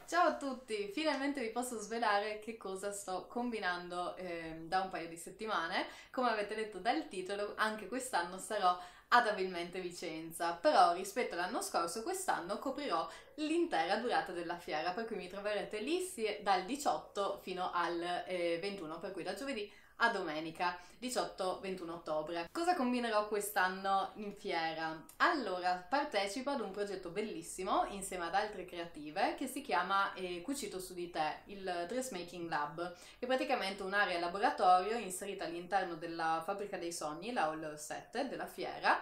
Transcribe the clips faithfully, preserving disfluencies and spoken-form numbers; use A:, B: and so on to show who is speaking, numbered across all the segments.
A: Ciao a tutti! Finalmente vi posso svelare che cosa sto combinando eh, da un paio di settimane. Come avete letto dal titolo, anche quest'anno sarò ad Abilmente Vicenza, però rispetto all'anno scorso quest'anno coprirò l'intera durata della fiera, per cui mi troverete lì sì- dal diciotto fino al eh, ventuno, per cui da giovedì a domenica diciotto ventuno ottobre. Cosa combinerò quest'anno in fiera? Allora, partecipo ad un progetto bellissimo insieme ad altre creative che si chiama eh, Cucito su di te, il Dressmaking Lab, che è praticamente un'area laboratorio inserita all'interno della Fabbrica dei Sogni, la Hall sette della fiera,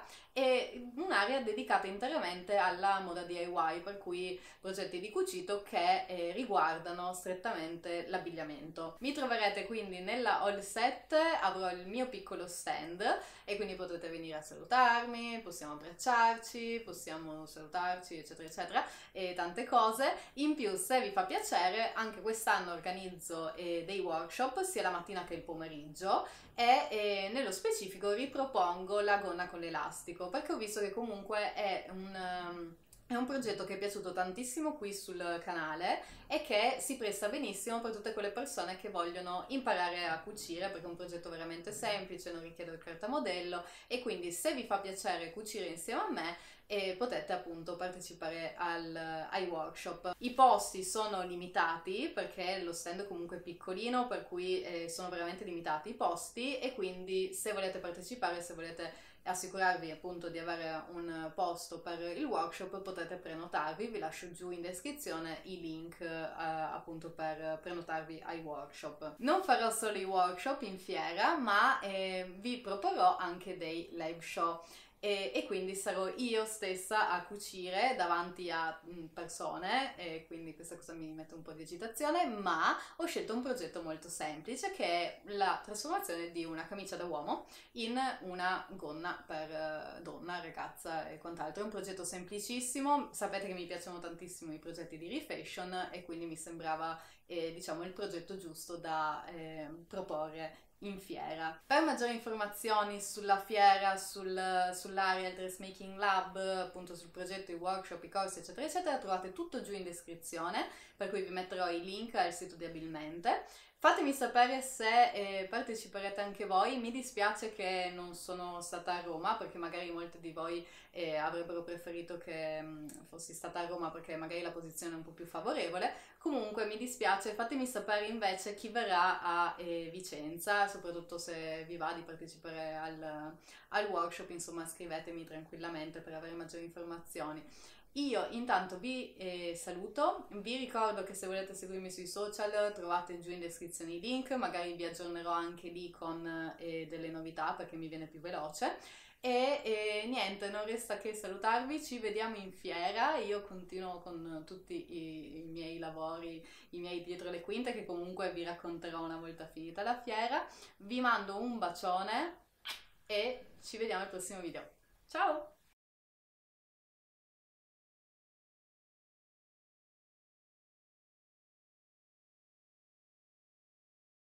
A: e un'area dedicata interamente alla moda D I Y, per cui progetti di cucito che eh, riguardano strettamente l'abbigliamento. Mi troverete quindi nella Hall sette, avrò il mio piccolo stand e quindi potrete venire a salutarmi, possiamo abbracciarci, possiamo salutarci, eccetera, eccetera, e tante cose. In più, se vi fa piacere, anche quest'anno organizzo eh, dei workshop sia la mattina che il pomeriggio e eh, nello specifico ripropongo la gonna con l'elastico, perché ho visto che comunque è un... um, è un progetto che è piaciuto tantissimo qui sul canale e che si presta benissimo per tutte quelle persone che vogliono imparare a cucire, perché è un progetto veramente semplice, non richiede carta modello, e quindi se vi fa piacere cucire insieme a me eh, potete appunto partecipare al, ai workshop. I posti sono limitati perché lo stand è comunque piccolino, per cui eh, sono veramente limitati i posti, e quindi se volete partecipare, se volete assicurarvi appunto di avere un posto per il workshop, potete prenotarvi. Vi lascio giù in descrizione i link eh, appunto per prenotarvi ai workshop. Non farò solo i workshop in fiera, ma eh, vi proporrò anche dei live show. E, e quindi sarò io stessa a cucire davanti a mm, persone, e quindi questa cosa mi mette un po' di agitazione, ma ho scelto un progetto molto semplice, che è la trasformazione di una camicia da uomo in una gonna per eh, donna, ragazza e quant'altro. È un progetto semplicissimo, sapete che mi piacciono tantissimo i progetti di refashion e quindi mi sembrava eh, diciamo il progetto giusto da eh, proporre in fiera. Per maggiori informazioni sulla fiera, sul, sull'area, il Dressmaking Lab, appunto sul progetto, i workshop, i corsi, eccetera, eccetera, trovate tutto giù in descrizione, per cui vi metterò i link al sito di Abilmente. Fatemi sapere se eh, parteciperete anche voi. Mi dispiace che non sono stata a Roma, perché magari molti di voi eh, avrebbero preferito che mh, fossi stata a Roma perché magari la posizione è un po' più favorevole. Comunque mi dispiace, fatemi sapere invece chi verrà a eh, Vicenza, soprattutto se vi va di partecipare al, al workshop, insomma scrivetemi tranquillamente per avere maggiori informazioni. Io intanto vi eh, saluto, vi ricordo che se volete seguirmi sui social trovate giù in descrizione i link, magari vi aggiornerò anche lì con eh, delle novità perché mi viene più veloce. E, e niente, non resta che salutarvi, ci vediamo in fiera. Io continuo con tutti i, i miei lavori, i miei dietro le quinte, che comunque vi racconterò una volta finita la fiera. Vi mando un bacione e ci vediamo al prossimo video. Ciao!